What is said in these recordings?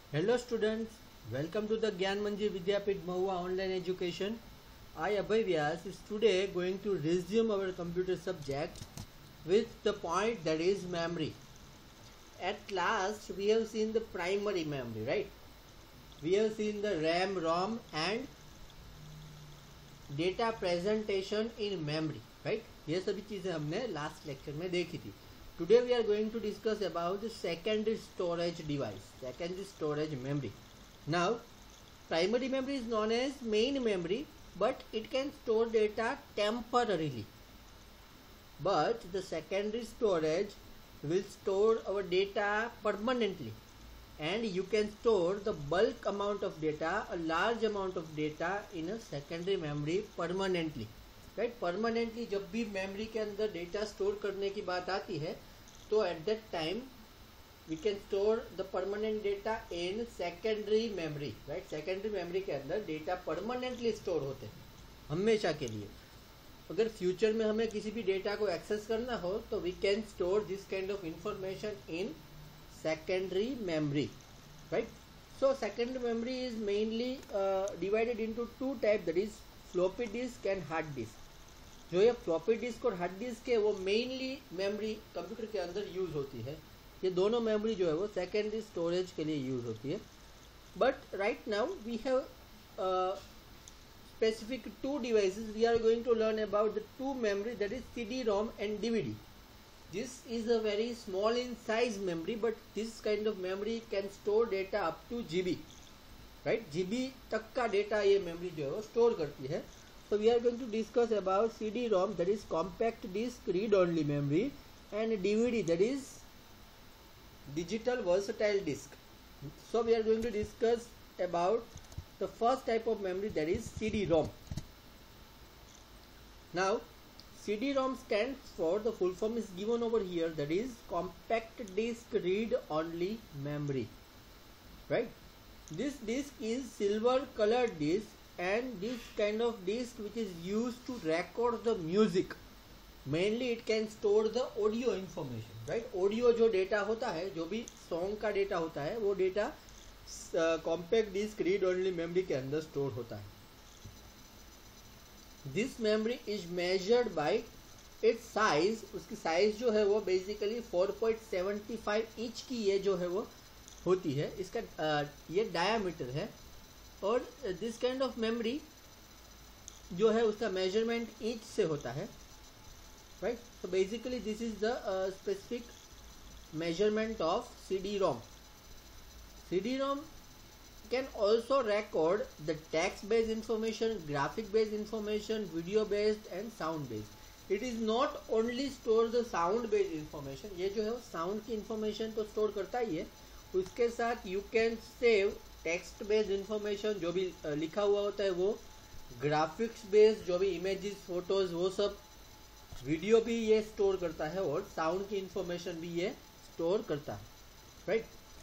Hello students, welcome to the Gyan Manji Vidyapit Mahua online education. I Abhay Vyas is today going to resume our computer subject with the point that is memory. At last we have seen the primary memory, right? We have seen the RAM, ROM and data presentation in memory, right? ये सभी चीजें हमने last lecture में देखी थी. Today we are going to discuss about the secondary storage device, secondary storage memory. Now, primary memory is known as main memory, but it can store data temporarily. But the secondary storage will store our data permanently, and you can store the bulk amount of data, a large amount of data in a secondary memory permanently. Right permanently जब भी memory के अंदर data store करने की बात आती है तो at that time we can store the permanent data in secondary memory. Right secondary memory के अंदर डेटा परमानेंटली स्टोर होते हैं हमेशा के लिए. अगर फ्यूचर में हमें किसी भी डेटा को एक्सेस करना हो तो we can store this kind of information in secondary memory. Right so secondary memory is mainly divided into two type, that is floppy disk and hard disk. जो ये फ्लॉपी डिस्क और hard disk है वो mainly memory computer के अंदर use होती है. ये दोनों मेमोरी जो है वो सेकेंडरी स्टोरेज के लिए यूज होती है. But right now we have specific two devices. We are going to learn about the two memory, that is CD-ROM and DVD. This is a very small in size memory, but this kind of memory can store data up to GB. Right, GB तक का data ये memory जो है वो store करती है. So we are going to discuss about CD-ROM, that is compact disk read only memory, and DVD, that is digital versatile disk. So we are going to discuss about the first type of memory, that is CD-ROM. Now CD-ROM stands for, the full form is given over here, that is compact disk read only memory. Right, this disk is silver colored disk, and this kind of disk which is used to record the music. Mainly it can store the audio information. Right, audio जो data होता है, जो भी song का data होता है, वो data compact disk read only memory के अंदर स्टोर होता है. This memory is measured by its size. उसकी साइज जो है वो बेसिकली 4.75 इंच की ये जो है वो होती है. इसका ये डायामीटर है. और दिस काइंड ऑफ मेमोरी जो है उसका मेजरमेंट इंच से होता है. Right, so basically this is the specific measurement of CD-ROM. CD-ROM can also record the text-based information, graphic-based information, video-based and sound-based. It is not only store the sound-based information. ये जो है वो sound की information तो store करता ही है, उसके साथ you can save text-based information, जो भी लिखा हुआ होता है वो, graphics-based जो भी images, photos, वो सब, वीडियो भी ये स्टोर करता है, और साउंड की इंफॉर्मेशन भी ये स्टोर करता है. Right,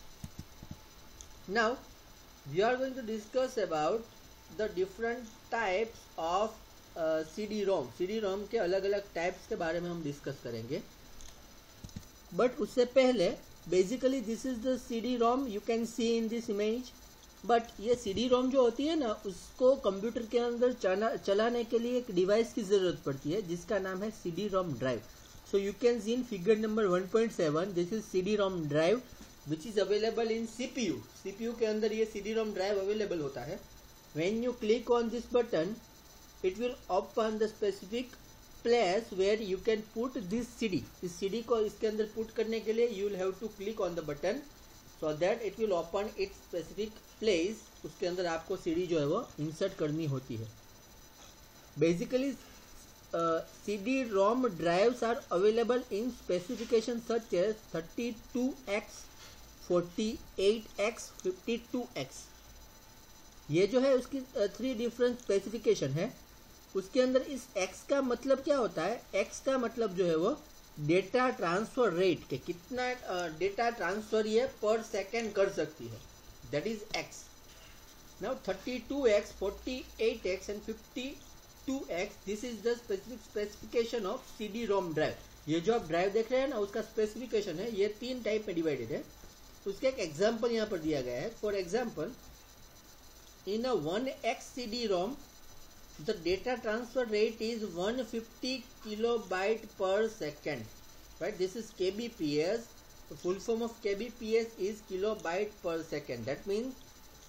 now we are going to discuss about the different types of CD-ROM. CD-ROM के अलग अलग टाइप्स के बारे में हम डिस्कस करेंगे. बट उससे पहले basically this is the CD-ROM you can see in this image. But ये CD-ROM जो होती है ना, उसको कंप्यूटर के अंदर चलाने के लिए एक डिवाइस की जरूरत पड़ती है जिसका नाम है CD-ROM drive. So you can see in figure number 1.7, this is CD-ROM drive which is available in CPU. CPU के अंदर ये CD-ROM ड्राइव अवेलेबल होता है. When you click on this button, it will open the specific place where you can put this CD. इस CD को इसके अंदर put करने के लिए you will have to click on the button so that it will open its specific place. उसके अंदर आपको CD जो है वो इंसर्ट करनी होती है. Basically CD-ROM drives are available in specifications such as 32x, 48x, 52x. ये जो है उसकी 3 डिफरेंट स्पेसिफिकेशन है. उसके अंदर इस x का मतलब क्या होता है? x का मतलब जो है वो डेटा ट्रांसफर रेट के कितना डेटा ट्रांसफर ये पर सेकेंड कर सकती है, that is x. Now 32x, 48x and 52x, this is the specific specification of CD-ROM drive. ये जो आप ड्राइव देख रहे हैं ना, उसका स्पेसिफिकेशन है. ये 3 टाइप में डिवाइडेड है. उसका एक एग्जाम्पल यहाँ पर दिया गया है. For example, in a 1x CD-ROM the data transfer rate is 150 kilobyte per second, right? This is kbps. The full form of kbps is kilobyte per second. That means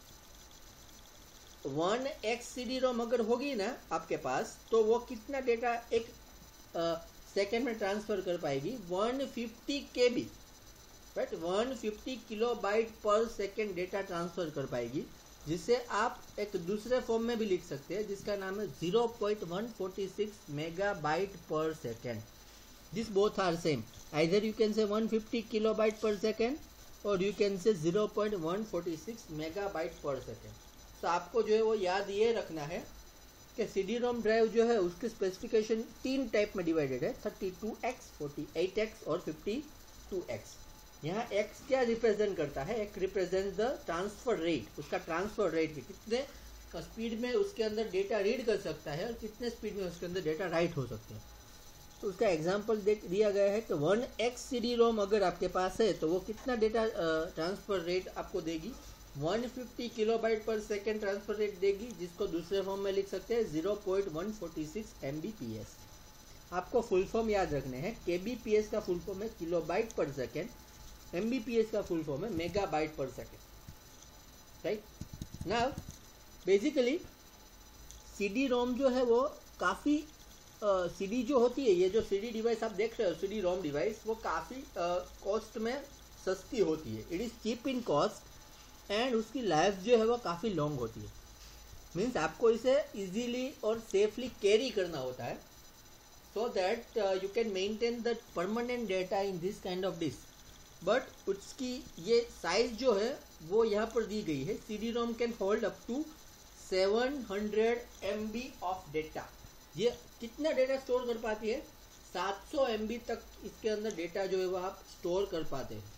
1x CD-ROM अगर होगी ना आपके पास, तो वो कितना data एक second में transfer कर पाएगी? 150 KB, right? 150 kilobyte per second data transfer कर पाएगी, जिसे आप एक दूसरे फॉर्म में भी लिख सकते हैं, जिसका नाम है 0.146 megabyte per second. This both are same. Either you can say 150 kilobyte per second और यू कैन से 0.146 मेगाबाइट पर सेकेंड. तो आपको जो है वो याद ये रखना है कि CD-ROM ड्राइव जो है उसके स्पेसिफिकेशन 3 टाइप में डिवाइडेड है, 32x, 48x और 52x. यहाँ x क्या रिप्रेजेंट करता है? एक रिप्रेजेंट द ट्रांसफर रेट, उसका ट्रांसफर रेट कितने स्पीड में उसके अंदर डेटा रीड कर सकता है और कितने स्पीड में उसके अंदर डेटा राइट हो सकते हैं. तो उसका एग्जांपल दिया गया है कि 1x CD-ROM अगर आपके पास है तो वो कितना डेटा ट्रांसफर रेट आपको देगी? 150 kilobyte per second transfer rate देगी, जिसको दूसरे फॉर्म में लिख सकते हैं 0.146 MBPS. आपको फुल फॉर्म याद रखने हैं. KBPS का फुल फॉर्म है किलोबाइट पर सेकेंड, MBPS का फुल फॉर्म है megabyte per second, right? Now basically CD-ROM जो है वो काफ़ी CD जो होती है, ये जो CD डिवाइस आप देख रहे हो, CD-ROM डिवाइस, वो काफ़ी कॉस्ट में सस्ती होती है. It is cheap in cost and उसकी लाइफ जो है वो काफ़ी लॉन्ग होती है. मीन्स आपको इसे इजीली और सेफली कैरी करना होता है, so that you can maintain the permanent data in this kind of disk. But उसकी ये साइज जो है वो यहाँ पर दी गई है. CD-ROM can hold up to 700 MB of data. ये कितना डेटा स्टोर कर पाती है? 700 MB तक इसके अंदर डेटा जो है वो आप स्टोर कर पाते हैं,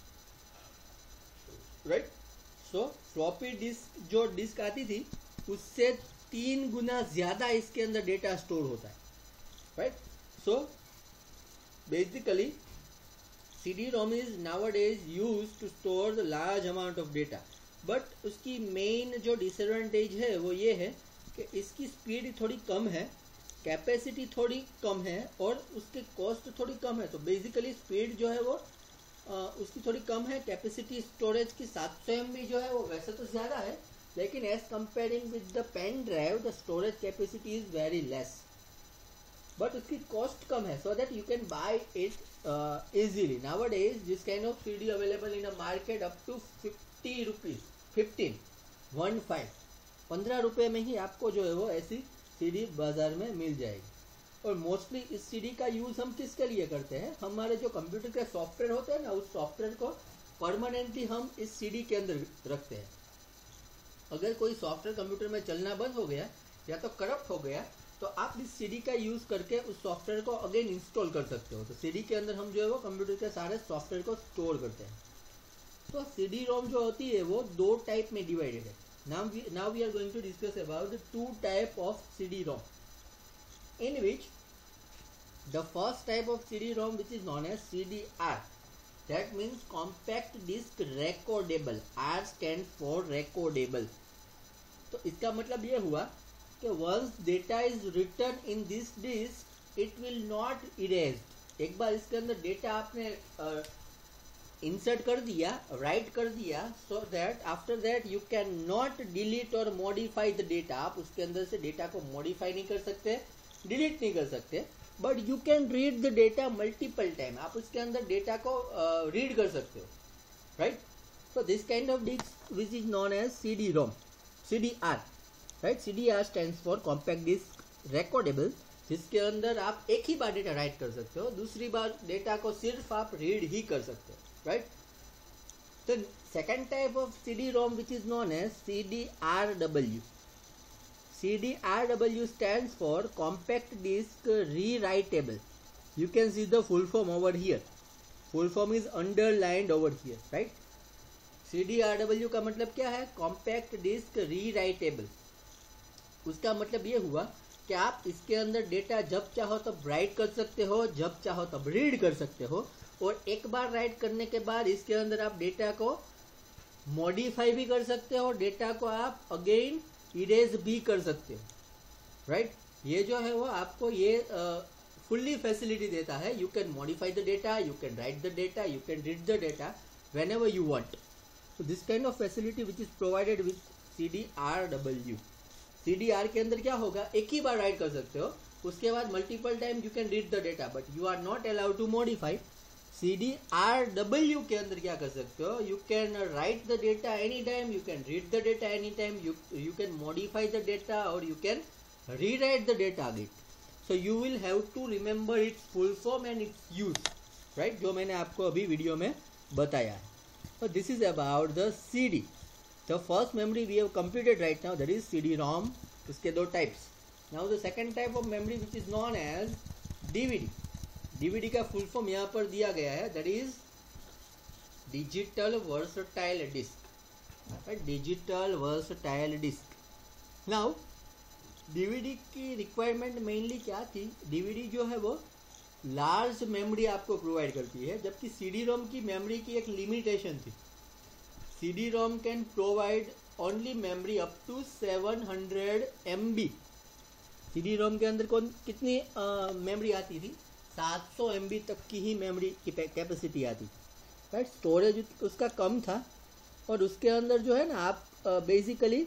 राइट? सो फ्लॉपी डिस्क जो डिस्क आती थी उससे 3 गुना ज्यादा इसके अंदर डेटा स्टोर होता है, right? So basically CD-ROM is nowadays used to store the large amount of data, but उसकी मेन जो डिसएडवांटेज है वो ये है कि इसकी स्पीड थोड़ी कम है, कैपेसिटी थोड़ी कम है और उसकी कॉस्ट थोड़ी कम है. तो बेसिकली स्पीड जो है वो उसकी थोड़ी कम है. कैपेसिटी स्टोरेज की 700 MB जो है वो वैसे तो ज़्यादा है, लेकिन as comparing with the pen drive the storage capacity is very less, but उसकी कॉस्ट कम है, so that you can buy it easily. Nowadays this kind of CD available in a market up to 50 rupees, 15 रुपए में ही आपको जो है वो ऐसी CD बाजार में मिल जाएगी. और मोस्टली इस CD का यूज हम किसके लिए करते हैं? हमारे जो कंप्यूटर के सॉफ्टवेयर होते हैं ना, उस सॉफ्टवेयर को परमानेंटली हम इस CD के अंदर रखते हैं. अगर कोई सॉफ्टवेयर कंप्यूटर में चलना बंद हो गया या तो करप्ट हो गया, तो आप इस CD का यूज करके उस सॉफ्टवेयर को अगेन इंस्टॉल कर सकते हो. तो CD के अंदर हम जो है वो कंप्यूटर के सारे सॉफ्टवेयर को स्टोर करते हैं. तो CD-ROM जो होती है वो 2 टाइप में डिवाइडेड है. Now we are going to discuss about the 2 type of CD-ROM, in which the first type of CD-ROM which is known as CDR, that means compact disc recordable. R stand for recordable. तो इसका मतलब ये हुआ कि once data is written in this disk it will not erased. एक बार इसके अंदर data आपने इंसर्ट कर दिया, राइट कर दिया, so that after that you can not delete or modify the data. आप उसके अंदर से डेटा को मॉडिफाई नहीं कर सकते, डिलीट नहीं कर सकते, but you can read the data multiple time. आप उसके अंदर डेटा को रीड कर सकते हो, right? So this kind of disc which is known as CD-ROM, CDR, right? CDR stands for compact disc recordable, जिसके अंदर आप एक ही बार डेटा राइट कर सकते हो, दूसरी बार डेटा को सिर्फ आप रीड ही कर सकते हो, राइट? तो second type of CD-ROM which is known as CDRW. CDRW stands for compact disk rewritable. You can see the full form over here. Full form is underlined over here, right? CDRW का मतलब क्या है? Compact disk rewritable. उसका मतलब ये हुआ कि आप इसके अंदर डेटा जब चाहो तब राइट कर सकते हो, जब चाहो तब रीड कर सकते हो, और एक बार राइट करने के बाद इसके अंदर आप डेटा को मॉडिफाई भी कर सकते हो और डेटा को आप अगेन इरेज भी कर सकते हो, राइट। ये जो है वो आपको ये फुल्ली फैसिलिटी देता है। You can modify the data, you can write the data, you can read the data whenever you want. So this kind of facility which is provided with CDRW. CDR के अंदर क्या होगा, एक ही बार right कर सकते हो, उसके बाद multiple time you can read the data, but you are not allowed to modify. CDRW के अंदर क्या कर सकते हो, you can write the data any time, you can read the data any time, you can modify the data और you can rewrite the data again. So you will have to remember its full form and its use, right, जो मैंने आपको अभी video में बताया है। So this is about the CD. The first memory we have completed right now, that is CD-ROM. उसके दो types. Now the second type of memory which is known as DVD. DVD का full form यहाँ पर दिया गया है, that is Digital Versatile Disk. Right? Digital Versatile Disk. Now DVD की requirement mainly क्या थी, DVD जो है वो लार्ज मेमोरी आपको प्रोवाइड करती है, जबकि CD-ROM की मेमोरी की एक लिमिटेशन थी। CD-ROM can provide only memory up to 700 MB। CD-ROM के अंदर कितनी मेमोरी आती थी, 700 MB तक की ही मेमोरी की कैपेसिटी आती, राइट। स्टोरेज उसका कम था और उसके अंदर जो है ना आप बेसिकली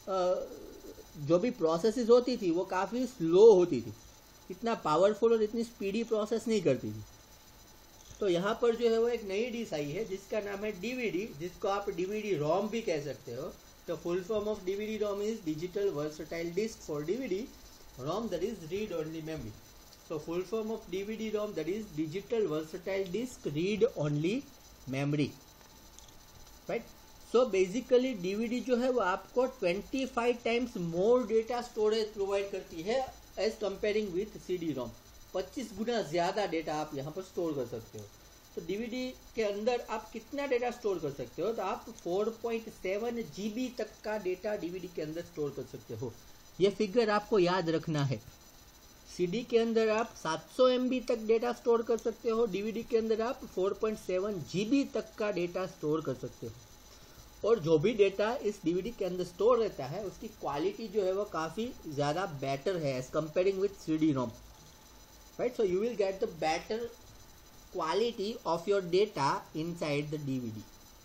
जो भी प्रोसेसेस होती थी वो काफ़ी स्लो होती थी, इतना पावरफुल और इतनी स्पीडी प्रोसेस नहीं करती थी। तो यहाँ पर जो है वो एक नई डिश आई है जिसका नाम है DVD, जिसको आप DVD-ROM भी कह सकते हो। तो full form of DVD-ROM is digital versatile disk for DVD, ROM that is read only memory. So full form of DVD-ROM that is digital versatile disk read only memory, right? So basically DVD जो है वो आपको 25 times more data storage provide करती है as comparing with CD-ROM। 25 गुना ज्यादा data आप यहाँ पर स्टोर कर सकते हो। तो DVD के अंदर आप कितना डेटा स्टोर कर सकते हो, तो आप 4.7 GB तक का डेटा DVD के अंदर स्टोर कर सकते हो। ये फिगर आपको याद रखना है। CD के अंदर आप 700 MB तक डेटा स्टोर कर सकते हो, DVD के अंदर आप 4.7 GB तक का डेटा स्टोर कर सकते हो। और जो भी डेटा इस DVD के अंदर स्टोर रहता है उसकी क्वालिटी जो है वो काफ़ी ज़्यादा बेटर है as comparing with CD-ROM, right. So you will get the better quality of your data inside the DVD,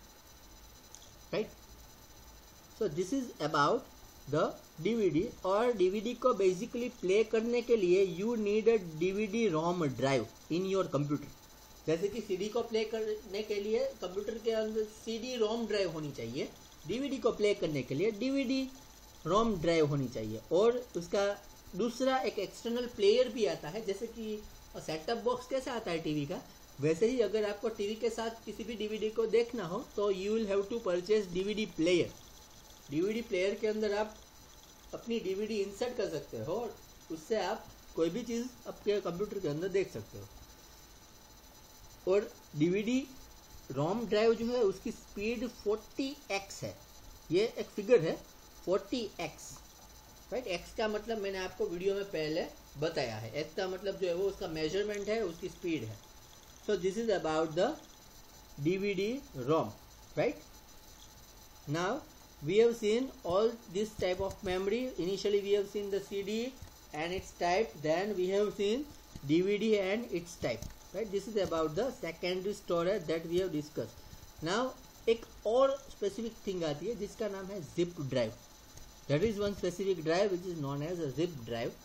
right. So this is about the DVD। और DVD को बेसिकली प्ले करने के लिए you need a DVD-ROM drive in your computer. जैसे कि CD को play करने के लिए कंप्यूटर के अंदर CD-ROM ड्राइव होनी चाहिए, DVD को प्ले करने के लिए DVD-ROM ड्राइव होनी चाहिए। और उसका दूसरा एक एक्सटर्नल प्लेयर भी आता है, जैसे कि सेटअप बॉक्स कैसे आता है टीवी का, वैसे ही अगर आपको टीवी के साथ किसी भी DVD को देखना हो तो you will have to purchase DVD player. DVD player के अंदर आप अपनी DVD इंसर्ट कर सकते हो और उससे आप कोई भी चीज़ आपके कंप्यूटर के अंदर देख सकते हो। और DVD-ROM ड्राइव जो है उसकी स्पीड 40x है। ये एक फिगर है 40x, राइट। x का मतलब मैंने आपको वीडियो में पहले बताया है, x का मतलब जो है वो उसका मेजरमेंट है, उसकी स्पीड है। So this is about the DVD-ROM, right. Now we have seen all this type of memory. Initially we have seen the CD and its type, then we have seen DVD and its type, right? This is about the secondary storage that we have discussed. Now एक और specific thing आती है जिसका नाम है zip drive. That is one specific drive which is known as a zip drive.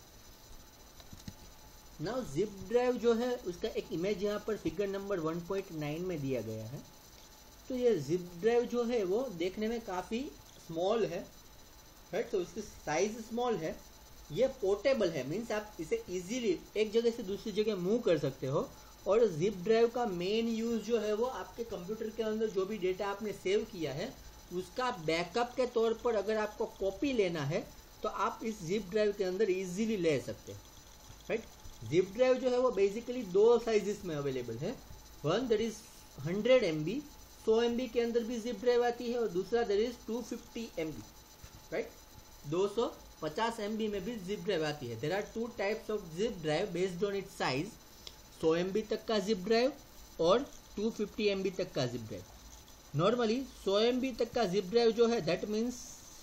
Now zip drive जो है उसका एक इमेज यहाँ पर फिगर नंबर 1.9 में दिया गया है। तो ये zip drive जो है वो देखने में काफ़ी स्मॉल है, राइट। तो इसकी साइज स्मॉल है, ये पोर्टेबल है, मीन्स आप इसे इजीली एक जगह से दूसरी जगह मूव कर सकते हो। और जिप ड्राइव का मेन यूज जो है वो आपके कंप्यूटर के अंदर जो भी डेटा आपने सेव किया है उसका बैकअप के तौर पर अगर आपको कॉपी लेना है तो आप इस जिप ड्राइव के अंदर इजीली ले सकते हैं, राइट। जिप ड्राइव जो है वो बेसिकली दो साइजेस में अवेलेबल है। One that is 100 MB, 100 MB के अंदर भी जिप ड्राइव आती है, और दूसरा that is 250 MB, right. 250 MB में भी जिप ड्राइव आती है। There are two types of zip drive based on its size. 100 MB तक का जिप ड्राइव और 250 MB तक का जिप ड्राइव। नॉर्मली 100 MB तक का जिप ड्राइव जो है दैट मीन्स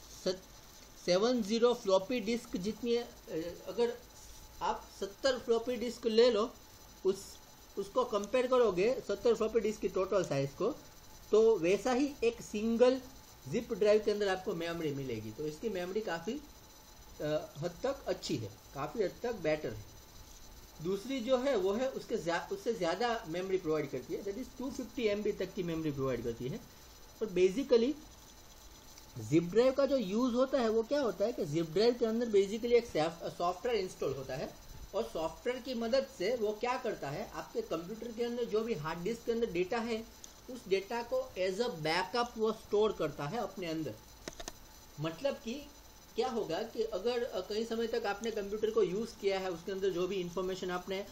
70 फ्लॉपी डिस्क जितनी अगर आप 70 फ्लॉपी डिस्क ले लो उसको कंपेयर करोगे 70 फ्लॉपी डिस्क की टोटल साइज को, तो वैसा ही एक सिंगल जिप ड्राइव के अंदर आपको मेमोरी मिलेगी। तो इसकी मेमोरी काफ़ी हद तक अच्छी है, काफ़ी हद तक बेटर है। दूसरी जो है वो है उससे ज़्यादा मेमोरी प्रोवाइड करती है, दैट इज़ 250 MB तक की मेमोरी प्रोवाइड करती है। और बेसिकली जिप ड्राइव का जो यूज़ होता है वो क्या होता है कि जिप ड्राइव के अंदर बेसिकली एक सॉफ्टवेयर इंस्टॉल होता है और सॉफ्टवेयर की मदद से वो क्या करता है, आपके कंप्यूटर के अंदर जो भी हार्ड डिस्क के अंदर डेटा है उस डेटा को एज अ बैकअप वो स्टोर करता है अपने अंदर। मतलब कि क्या होगा कि अगर कई समय तक आपने कंप्यूटर को यूज़ किया है, उसके अंदर जो भी इंफॉर्मेशन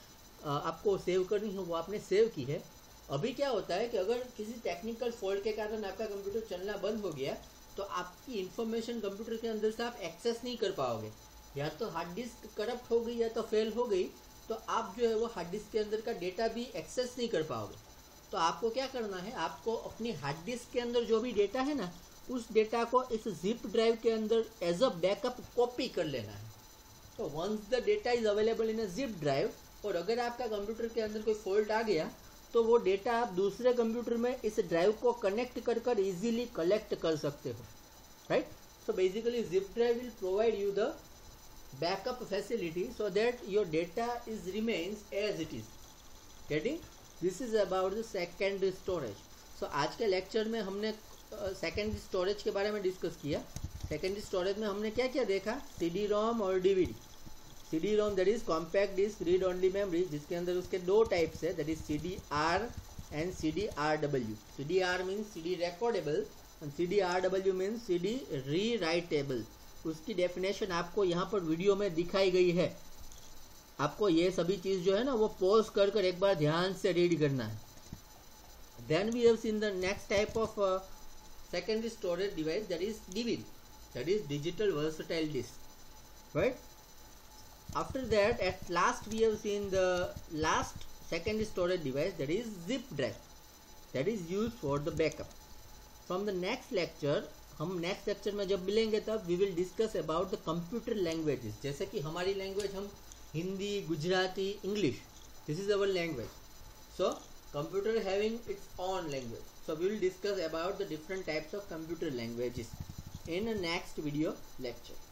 आपको सेव करनी हो वो आपने सेव की है। अभी क्या होता है कि अगर किसी टेक्निकल फॉल्ट के कारण आपका कंप्यूटर चलना बंद हो गया तो आपकी इंफॉर्मेशन कंप्यूटर के अंदर से आप एक्सेस नहीं कर पाओगे, या तो हार्ड डिस्क करप्ट हो गई या तो फेल हो गई, तो आप जो है वो हार्ड डिस्क के अंदर का डेटा भी एक्सेस नहीं कर पाओगे। तो आपको क्या करना है, आपको अपनी हार्ड डिस्क के अंदर जो भी डेटा है ना उस डेटा को इस जिप ड्राइव के अंदर एज अ बैकअप कॉपी कर लेना है। तो once the data is available in a zip drive, और अगर आपका कंप्यूटर के अंदर कोई फॉल्ट आ गया तो वो डेटा आप दूसरे कंप्यूटर में इस ड्राइव को कनेक्ट कर इजीली कलेक्ट कर सकते हो, right. So basically zip drive will provide you the backup facility so that your data is remains as it is. Getting? This is about the secondary storage. सो आज के lecture में हमने secondary storage के बारे में डिस्कस किया। Secondary storage में हमने क्या क्या देखा, CD रोम और DVD। CD ROM that is compact disk read only memory, जिसके अंदर उसके दो टाइप्स है, that is CDR and CDRW। CDR means CD recordable and CDRW means CD rewritable. उसकी डेफिनेशन आपको यहाँ पर वीडियो में दिखाई गई है। आपको ये सभी चीज़ जो है ना वो पॉज कर एक बार ध्यान से रीड करना है। Then we have seen the next type of secondary storage device, that is DVD, that is digital versatile disk, right? After that, at last we have seen the last secondary storage device, that is zip drive, that is used for the backup. From the next lecture, हम next lecture में जब मिलेंगे तब we will discuss about the computer languages। जैसे कि हमारी language हम Hindi, Gujarati, English, this is our language. So computer having its own language. So we will discuss about the different types of computer languages in a next video lecture.